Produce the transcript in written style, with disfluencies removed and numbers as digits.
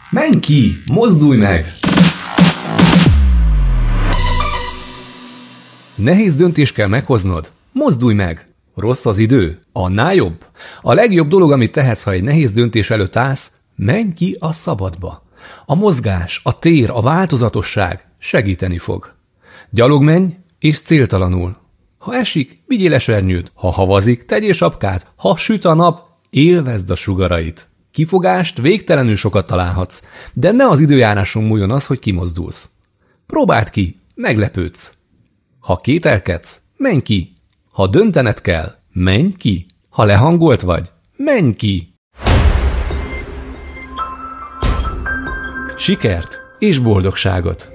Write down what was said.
Menj ki! Mozdulj meg! Nehéz döntést kell meghoznod? Mozdulj meg! Rossz az idő? Annál jobb? A legjobb dolog, amit tehetsz, ha egy nehéz döntés előtt állsz, menj ki a szabadba. A mozgás, a tér, a változatosság segíteni fog. Gyalog menj, és céltalanul. Ha esik, vigyél esernyőt. Ha havazik, tegyél sapkát. Ha süt a nap, élvezd a sugarait. Kifogást végtelenül sokat találhatsz, de ne az időjáráson múljon az, hogy kimozdulsz. Próbáld ki, meglepődsz. Ha kételkedsz, menj ki. Ha döntened kell, menj ki. Ha lehangolt vagy, menj ki. Sikert és boldogságot!